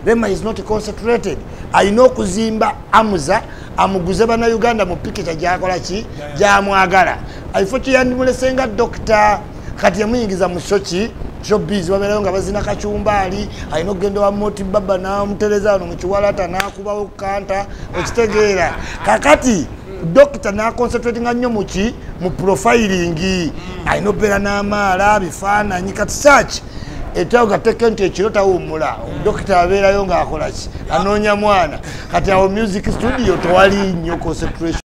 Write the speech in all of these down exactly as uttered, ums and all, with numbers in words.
Rema is not concentrated. Alina okuzimba amuza amuguze bana Uganda mu piketa gyakola ki gyamwagala. Alifo kyandimulesenga doctor kati yamuyingiza mu shoki showbiz waberayo nga bazina kachumbali alina okugenda wa moti baba na muteleza no mu kiwalata nakubawo kanta okitegeera kakati doctor na concentrating nnyo muki mu profiling alina obera n'amaala bifaananyi kati search etaga tekenti ekirota umula doctor abeerayo nga akola ki anoonya mwana kati awo music studio tewali nnyo concentration.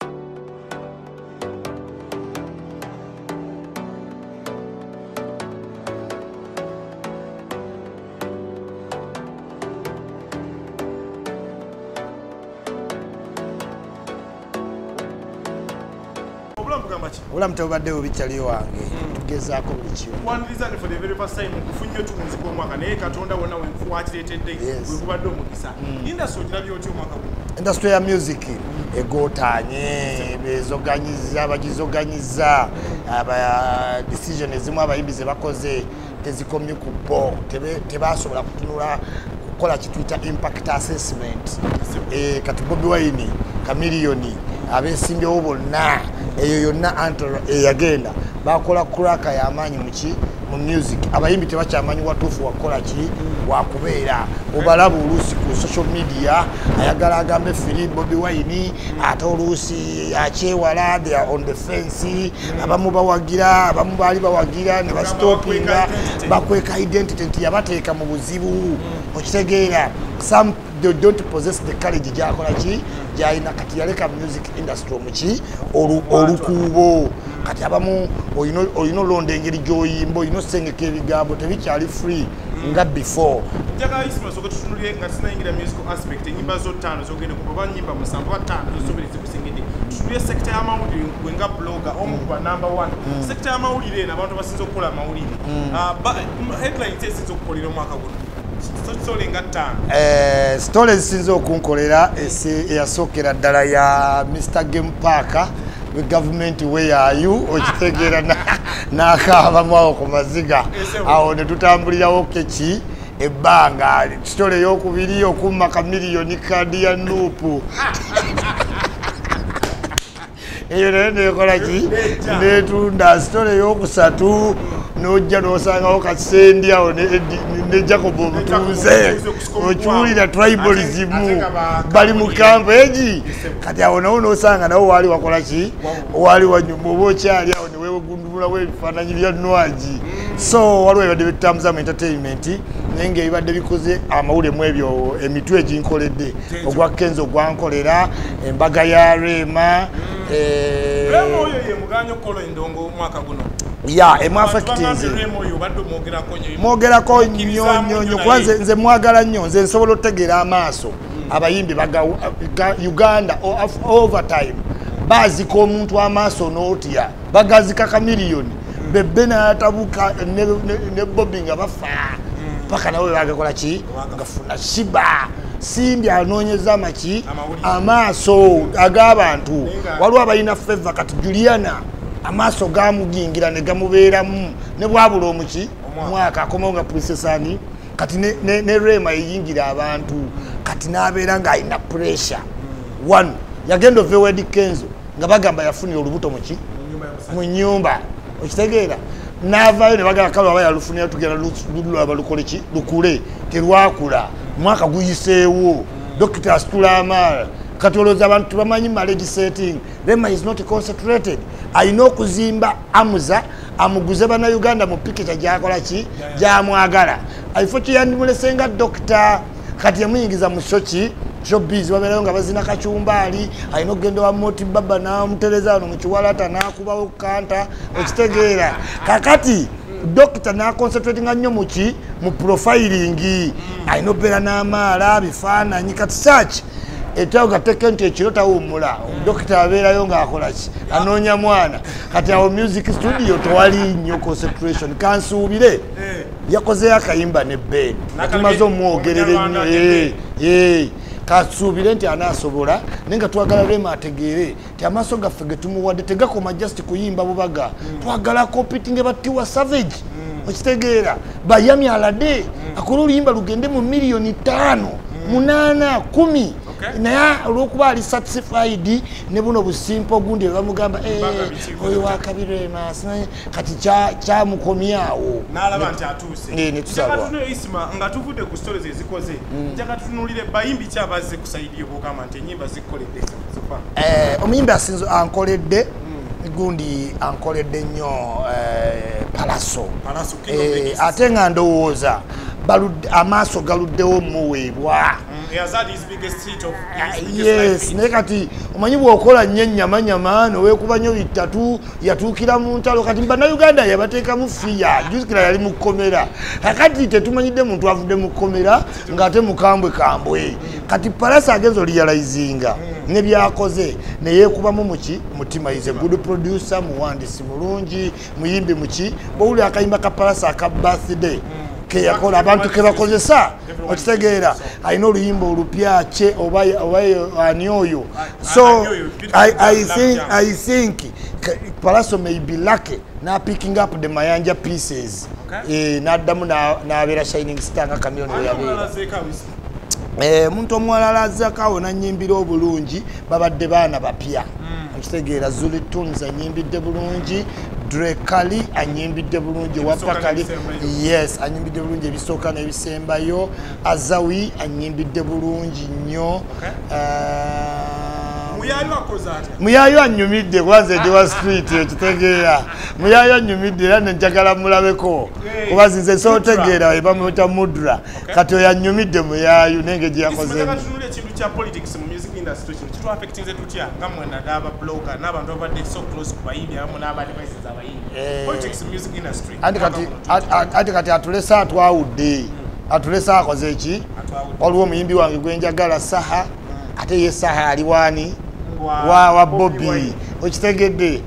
Ula mtobaddewo bikyali wange tugezaako buli kimu. One reason for the very first time kufunyo tukunziko omwaka naye Katonda wonna wenkuwakireetedde wekubadde omukisa. Industry ogirabye otya omwaka guno? Industry ya music egotaanye bezoganyiza bagizoganyiza aba decision ezimu abayimbi ze bakoze tezikomye ku bo tebasobola kutunula kukola kituyita impact assessment. Eh, kati Bobi Wine Chameleone abeesimbyewo bonna eyo yonna antara eyagenda bakola kuraka y'amaanyi muki mu music abayimbi tebakyamanyi watuufu wakola ki wakubeera obalaba oluusi ku social media ayagala agambe Philip Bobi Wine ate oluusi akyewala they are on the fence abamu bawagira abamu baali bawagira ne bastopinga bakweka identity nti yabateeka mu buzibu okitegeera some they don't possess the courage gyakola ki gyalina kati yaleka music industry omuki olukuubo kati abamu olina olonda engeri gy'oyimba olina osengeka ebigambo tebikyali free nga before. Njagala isima soka tutunulye nga sinayingira musical aspect enyimba zo ttaano zogenda kuba nyimba musanvu ttaano zosobereze kusengedde tutunulye sector y'amawulire gwenga blogger omu kuba number one sector y'amawulire eno abantu basinza okukola amawulire headlines ezinza okukolera omwaka guno Eh, story ezisinza okunkolera eyasookera ddala ya Mister Game Parker the government where are you okitegeera n'akaaba mwawo ku maziga awo ne tutambulirawo keki ebbanga story ey'okubiri okumma kamiliyoni kaadi ya nuupu eyo naye nekola ki netunda story ey'okusatu nojja nosangawo kasendi awo ne Jacob obutuuze okiwulira tribalism bali mu kampu egi kati awo nawo nosanga nawo waali wakola ki waali wanyuma oba okyali awo newewegundumulawo ebifaananyi bya nwagi so waliwo ebibadde bitambuza mu entertainment naye ngaebibadde bikoze amawulire mu ebyo emitwe eginkoledde ogwa Kenzo gwankolera embaga ya Rema Rema oyo ye muganyo okkola endongo omwaka guno ya emwafekitinze mwogerako nnyo nnyo nnyo kuba nze mwagala nnyo nze nsobola otegeera amaaso abayimbi baga Uganda over time baazika omuntu amaaso n'otya bagazika kamiliyoni bebbe n'atabuka ne Bobby nga bafa paka nawe bagakola ki gafuna shiba Simbi anoonyeza amaki amaaso ag'abantu waliwo abalina favor kati Juliana amaaso gamugingira ne gamubeeramu ne bwabula omuki mwaka akomawo nga Princess Anne kati ne, ne, ne Rema yingira abantu kati n'abeera nga alina pressure one yagenda ova Eddy Kenzo nga bagamba yafunira olubuto muki mu nnyumba okitegeera n'avaayo ne bagamba kale aba yalufunira tugenda lulaba lukole ki lukule terwakula mwaka guyiseewo Doctor asitula amaala kati olowooza abantu bamanyi marriage setting Rema is not concentrated alina okuzimba amuza amuguze bana Uganda mu piketa gyakola ki gyamwagala alifo kyandimulesenga doctor kati yamuyingiza mu shoki showbiz waberayo nga bazina kachumbali alina okugenda wa moti baba na muteleza no mu kiwalata nakubawo kanta okitegeera kakati doctor na concentrating nnyo muki mu profiling alina obera n'amaala bifaananyi kati search etaga tekenti ekirota umula doctor abeerayo nga akola ki anoonya mwana kati awo music studio tewali nnyo concentration kansuubire yakoze akayimba ne band atumaze omwogerere nnyo eh kasuubire nti anaasobola nenga twagala Rema ategeere ti amaaso gaffe ge tumuwadde tegakoma just kuyimba bubaga twagala competing batiwa Savage okitegeera bayami alade akola oluyimba lugende mu miliyoni ttaano munana kumi naye olwokuba ali satisfied ne buno busimpo gundi bamugamba oyo wakabirema kati kyamukomyawo n'alaba nti atuuse njagatunuyo isima nga tuvudde ku stories ezikoze njagatutunulire bayimbi kyabazze ku saidi yobugamba nti enyimba zikoledde omuyimbi asinze ankoledde gundi ankoledde nnyo palaso ate nga ndowooza amaaso galuddewo muweebwa yes naye kati omanyi bw'okola nnyo ennyamanyama noweekuba nnyo bitatu yatuukira mu ntalo kati bannayuganda yabateekamu fiya juzikira yali mu kkomera kakati tetumanyidde muntu avudde mu kkomera ng'ate mukambwe kambwe kati palasa agenza oliyalayizinga ne byakoze ne yeekubamu muki mutima is a good producer muwandisi mulungi muyimbi muki bwowulira akayimba ka palasa aka birthday ke yakola abantu ke bakozesa okitegeera alina oluyimba olupya kye oba ani oyo so I, I think, I think Palaso may be lucky na picking up the Mayanja pieces eh naddamu n'abeera shining star nga Chameleone we yabeera eh muntu omwalala azakawo nanyimbira obulungi babadde baana bapya okitegeera Zuli Tunes anyimbidde bulungi Drekali anyimbidde bulungi Wapakali yes anyimbidde bulungi ebisooka n'ebisembayo Azawi anyimbidde bulungi nnyo muyayo akoze atya muyayo anyumidde kubanze Dewa Street ekitegeera muyayo anyumidde era nenjagala mulabeko kuba zinze sootegeera ebamuyita Mudra kati oyo anyumidde muyayo nenge gye yakoze ekintu kya politics mu music industry kitu affectinze tutya nga mwena daba blogger n'abantu abadde so close ku bayimbi abamu n'abadde baisiza abayimbi politics music industry andi kati andi kati atulesa atwawudde atulesa akoze eki waliwo omuyimbi wange gwenjagala Saha ate ye Saha aliwani wa wa Bobby okitegedde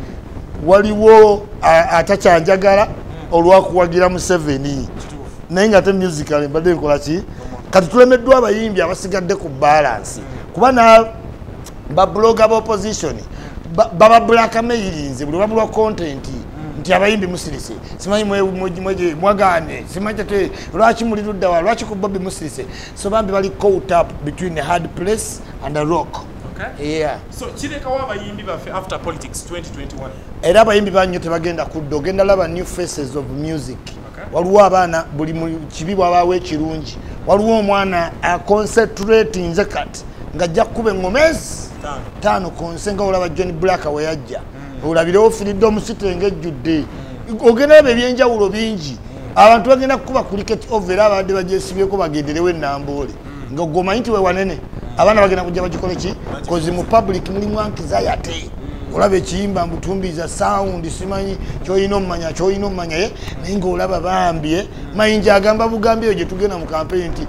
waliwo atacyanjagala olwakuwagira mu seven naye nga ate musical mbadde nkola ki kati tulemeddwa abayimbi abasigadde ku balance kuba na ba blogger ba opposition baba blackmailinze buli babulwa content nti abayimbi musirise simanyi mweje mwagane simanyi te lwaki muli ludda wa lwaki ku Bobby musirise so bambi bali caught up between the hard place and the rock. Okay. Yeah. So kireka wabayimbi bafe after politics twenty twenty-one. Era abayimbi banyo tebagenda kuddo genda laba new faces of music. Okay. Waliwo abaana buli kibibwa abawe kirungi. Waliwo omwana a concentrate nze kati ngajja kube ngomezi tano tano konsenga olaba John Black we yajja. Mm. Olabirewo Freedom Sitenge judde. Mm. Ogenda ebyenjawulo bingi. Abantu bagenda kuba cricket over abadde bajesibye bagenderewo enambole. Mm. Nga goma nti we wanene. Abana bagenda kujja bagikole ki kozi mu public mulimu anxiety olaba ekiyimba mbutumbiza sound simanyi kyoyina omumanya kyoyina omumanya ye naye ng'olaba bambye mayinja agamba bugambi eyo gye tugenda mu campaign nti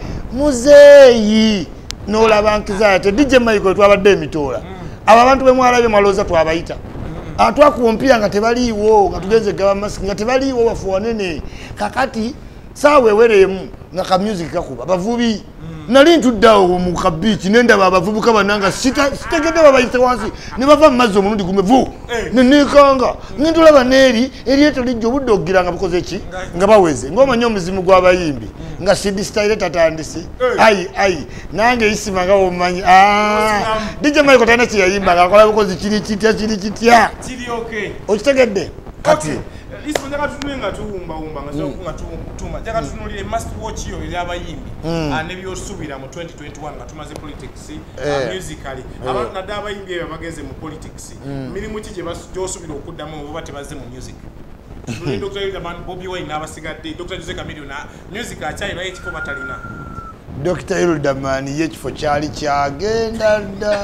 muzeeyi n'olaba anxiety D J Michael twabadde emitoola abo abantu be mwalabye mwalooza twabayita atwakuwa omupiira nga tebaliiwo nga tugenze gaba masiki nga tebaliiwo bafu wanene kakati saawa ewereemu nga ka music kakuba bavubi nali ntuddawo mu kabichi nendaba abavubuka bananga sitegedde babayise wansi ne bava mu mazzi omulundi gumevu nenikanga nintulaba neeri eryeto lijja obudde okugiranga bukoze ki nga baweze ng'omanyi omuzimu gw'abayimbi nga sidi style tatandisi ayi ayi nange isima nga omumanyi D J Michael talina kye yayimba ng'akola bukozi kiri kitya kiri kitya okitegedde kati Ismo njaka tunule nga tuwumba wumba nga mm. nga tuma njaka tunulire must watch yo ili abayimbi mm. uh, nebyo subira mu twenty twenty-one nga tumaze politics yeah. uh, musically yeah. abantu nadda abayimbi ebe bageze mu politics mm. mirimu ki gye basubira okuddamu oba tebaze mu music tuli Doctor Hildeman Bobby Wine n'abasigadde Doctor Jose Chameleone na music akyayina ekifo batalina Doctor Hildeman yekifo kyali kyagenda dda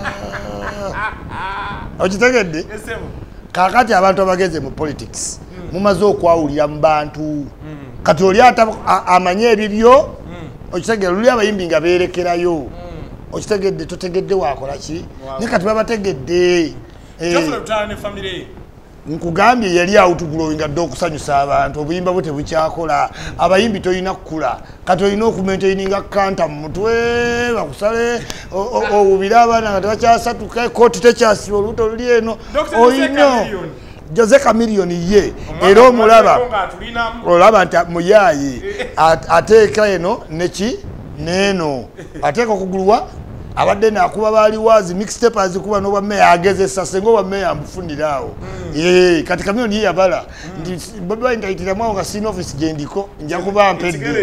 okitegedde esemo kakati abantu abageze mu politics mm. mumaze okwawulira mu bantu mm. kati oli ata amanye ebibyo mm. okitegedde luli abayimbi nga beerekerayo mm. okitegedde totegedde wakola ki wow. ne kati babategedde eh. nkugambye yali awutugrowing adde okusanyusa abantu obuyimba bwe tebukyakola abayimbi tolina kukula kati olina okumaintaininga kanta mu mutwe bakusale obubira abaana nga tebakyasatuka kooti tekyasiba olubuto luli eno olina Jose Chameleone ye era omulaba olaba nti muyaayi ateeka eno neki neno ateeka okugulwa abadde nakuba bali wazi mixtape azikuba n'obwa meya agezesa senga obwa meya amufuniraawo ee kati kamyoni ye yabala ndi Bobi Wine ndayitiramu awo nga sina office gye ndiko nja kuba mpedde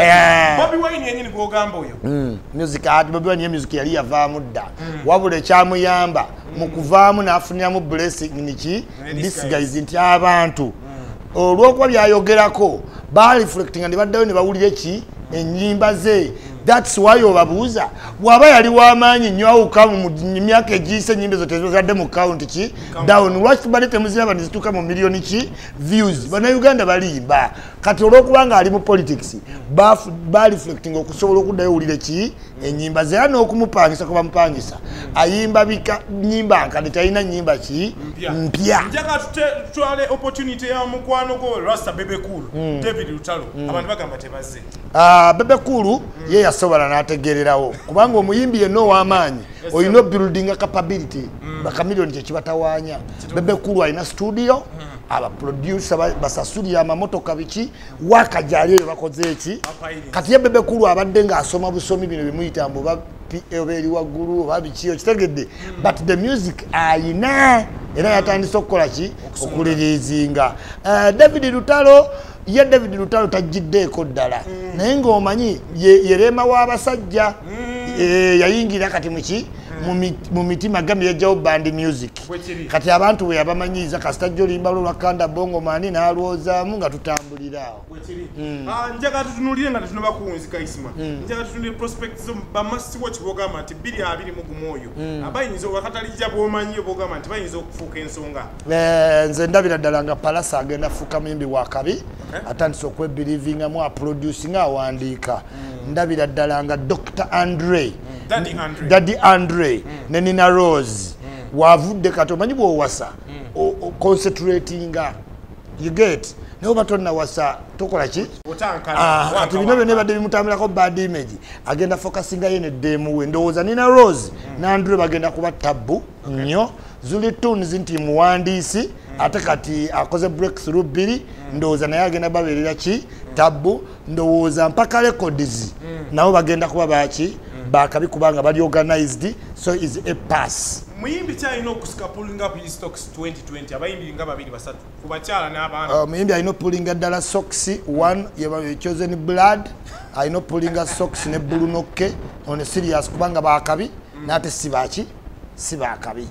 Bobi Wine yennyini gw'ogamba oyo music ati Bobi Wine ye music yali yavaamu dda wabula ekyamuyamba mu kuvaamu n'afuniramu blessing niki disguise nti abantu olw'okuba byayogerako baliflectinga ne baddayo ne bawulira eki ennyimba ze. That's why obabuuza bw'aba yali w'amaanyi nnyo awuka mu myaka egiyise ennyimba ezo tezadde mu count ki down lwaki tubadde temuziraba ne zituuka mu miliyoni ki views bannayuganda balimba kati olw'okuba nga ali mu politics baliflecting okusobola okuddayo owulire ki ennyimba ze era n'okumupangisa kuba mupangisa ayimba bika nnyimba nkadde talina nnyimba ki mpya. njaga tutwale opportunity ya mukwano gwo Rasta Bebe Cool David Lutalo abantu bagamba tebazze Bebe Cool ye yasobola n'ategererawo kubanga omuyimbi yenna ow'amaanyi olina building capability bakamiliyoni kyekibatawaanya. Bebe Cool alina studio abaproducer basasulira amamotoka biki wakajali eyo bakoze eki kati ye Bebe Cool abadde ng'asoma busomi bino bimuyita mbu eri waggulu oba biki okitegedde but the music ayina era yatandise okukola ki okuliriizinga. David Lutalo ye David Lutalo tajjiddeeko ddala naye ng'omanyi yerema w'abasajja yayingira kati muki mu mitima gami yajjawo band music kati abantu bwe yabamanyiiza kasita olimba lwa kanda bongo mani n'alwozaamu nga tutambuliraawo. Njaga tutunulire nga tetunaba kuwunzika Isma njaga tutunulire prospects bamasi watch bogamba nti bbiri abiri mu gumu oyo abayinza wakatalijja bw'omanyi bogamba nti bayinza okufuuka ensonga. Nze ndabira ddala nga Palasa agenda fuuka muyimbi wa kabi atandise okwebirivingamu aproducinga awandiika ndabira ddala nga Doctor Andre Daddy Andre Daddy Andre mm. ne Nina Rose mm. wavudde kati omanyi bw'owasa mm. concentratinga you get naye oba tonna wasa tokola ki kati bino byonna badde bimutambulako bad image agenda focusinga ye neddemu we ndowooza Nina Rose mm. ne Andre bagenda kuba tabu nnyo okay. Zuli Tunes nti muwandiisi mm. ate kati akoze breakthrough bbiri mm. ndowooza naye agenda babeerera ki mm. tabu ndowooza mpaka records mm. nabo bagenda kuba baki bakabi kubanga bali organized so is a pass. Muyimbi kyalina okusika pulling up his stocks twenty twenty abayimbi nga babiri basatu kubakyala n'abaana. Muyimbi alina pulling ddala socks one ye chosen blood alina pulling socks ne Bruno K on a serious kubanga bakabi nate sibaki sibakabi.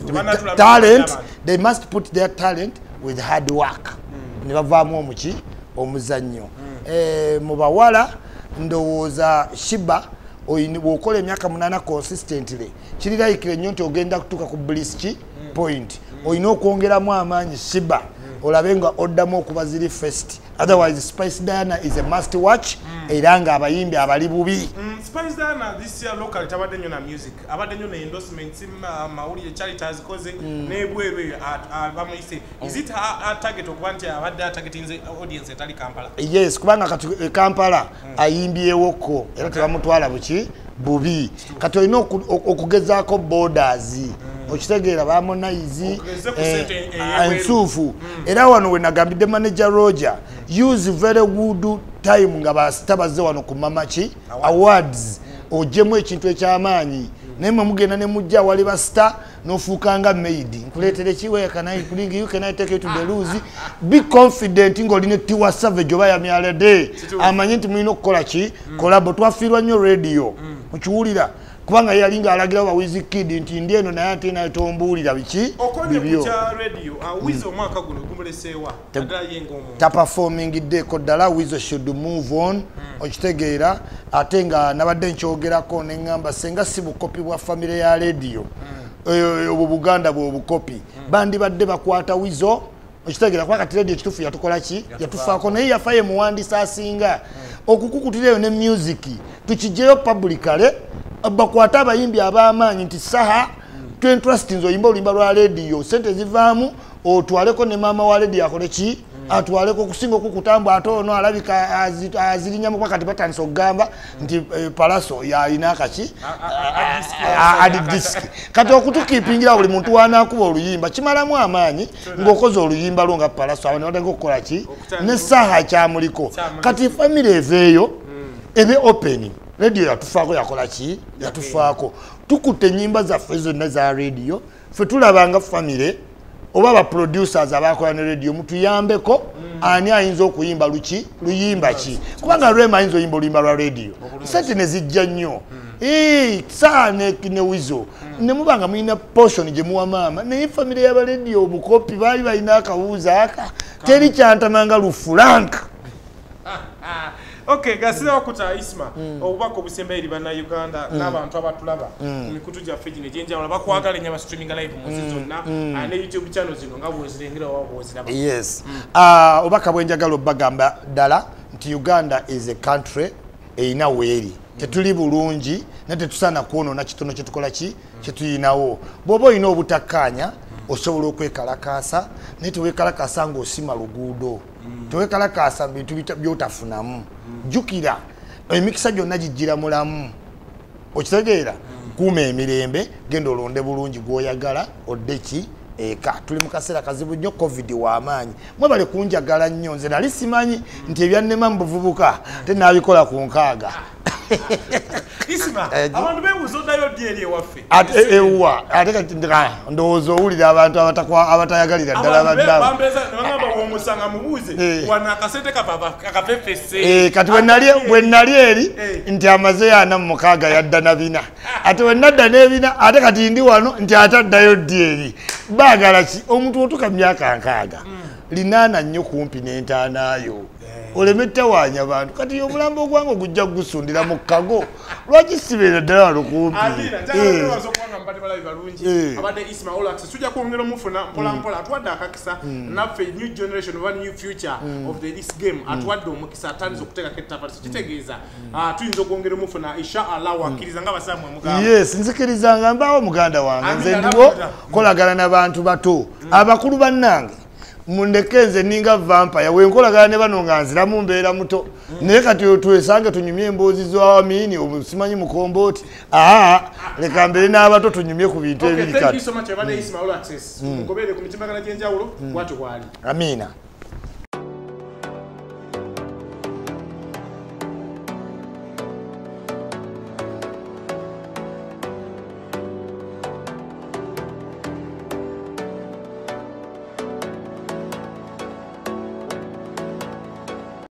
Talent they must put their talent with hard work. Ne bavaamu omuki omuzannyo. Eh mu bawala ndowooza Shiba oyini bwokola emyaka munana consistently kirirayikire nnyo nti ogenda kutuuka ku bliski point oyina okwongeramu amaanyi Shiba olabe nga oddamu okuba ziri first otherwise Spice Diana is a must watch era nga abayimbi abali bubi. Spice Diana this year local tabadde nnyo na music abadde nnyo ne endorsements mawulire Charitas koze n'ebweru bamuyise is it a target okuba nti abadde targeting audience etali Kampala? Yes kubanga kati Kampala ayimbyewoko era tebamutwala buki bubi kati olina okugezaako borders okitegeera Harmonize ensuufu era wano we nagambidde manager Roger use very good time nga basita bazze wano ku mamaki awards ojjemu ekintu ekyamaanyi naye mwe mugenda ne mujja wali basita n'ofuukanga maid nkuleetere kiwe kanayi kulingi you can I take you to the lose be confident ng'olina Tiwa Savage oba yamyalede amanyi nti mulina okukola ki kolabo twafiirwa nnyo radio mukiwulira kubanga yalinga alagira wa Wizkid nti ndi eno naye ate naye tombuulira biki bibyo radio Wizo omwaka guno gumuleseewa addala yenga omuntu ta performing deko ddala Wizo should move on okitegeera ate nga nabadde nkyogerako ne ngamba senga si bukopi bwa family ya radio obwo Buganda bwo bukopi bandi badde bakwata Wizo okitegeera kwa kati radio kitufu yatukola ki yatufaako naye yafaye muwandiisa asinga okukukutireyo ne music tukijeyo publicly bakwata abayimbi ab'amaanyi nti saha tu interest nzo yimba olimba lwa radio sente zivaamu otwaleko ne mama wa radio akole ki atwaleko kusinga okukutambwa ate ono alabika azirinyamu kwa kati batandise okugamba nti Palaso yalina akaki adi disk kati okutukipingira buli muntu wanakuba oluyimba kimalamu amaanyi ng'okoze oluyimba lwo nga Palaso abantu batenga okukola ki ne saha kyamuliko kati family eveeyo ebe open radio yatufaako yakola ki yatufaako tukutte ennyimba zaffe zonna za radio ffe tulabanga famire oba aba producers abakola ne radio mutuyambeko ani ayinza okuyimba luki luyimba ki kubanga Rema ayinza oyimba oluyimba lwa radio sente ne zijja nnyo ee saane ne wizo ne mubanga mulina portion gye muwa maama naye famire y'aba radio obukopi baali balina akawuuza aka teri kyantamanga lufulanka. Okay, gasira wakuta Isma obubaka obusemba eri bana Uganda n'abantu abatulaba emikutu gyaffe gino egyenjawulo bakwagala ennyo streaming live mu zonna ne YouTube channel zino nga bwozirengera wabwoziraba. Yes. Ah, obubaka bwenjagala obbagamba ddala nti Uganda is a country eyina weeri tetuli bulungi ne tetusaana kwonoona kitono kye tukola ki kye tuyinawo bw'oba olina obutakkaanya osobola okwekalakaasa naye teweekalakaasa ng'osima luguudo teweekalakaasa bintu byotafunamu jjukira emikisa gyonna gijjira mulamu okitegeera kuuma emirembe genda olonde bulungi gw'oyagala odde ki eka tuli mu kaseera kazibu nnyo covid w'amaanyi mwebale kunjagala nnyo nze nali simanyi nti ebyannema mu buvubuka tenaabikola ku nkaaga. Isma, abantu bebuuza oddayo ddi eri ewaffe? Ewa, ate kati ndowooza owulira abantu abatayagalira ddala baddaabo. Bambeeza ne bagamba w'omusanga mubuuze wano akasente kakapepese. Kati bwe nnali eri nti amaze ana mu mukaaga yadda na bina. Ate bwe nadda n'ebina ate kati ndi wano nti ate addayo ddi eri. Baagala ki omuntu otuuka myaka nkaaga linaana nnyo kumpi n'entaanaayo. Olemette waanya bantu kati omulambo gwange gujja gusundira mu kago lwaki sibeera ddala lukumpi. Abadde Isma Olax tujja kwongera omufuna mpola mpola atwadde akakisa naffe new generation oba new future of the this game atwadde omukisa atandise okuteekako ettafali kitegeeza tuyinza okwongera omufuna inshallah wakkiriza nga basaamu emugamba. Yes, nzikiriza nga mbaawo muganda wange nze ndiwo kolagana n'abantu bato abakulu bannange mundeke nze ninga vampire wenkolagana ne bano nga nziramu mbeera muto naye kati twesange tunyumye emboozi z'awamini obusimanyi mukombooti aa leka mbere n'abato tunyumye ku bintu ebiri kati. Thank you so much. Abadde Isma Olax mugoberere ku mitimbagano gy'enjawulo bw'atyo bw'ali. Amina.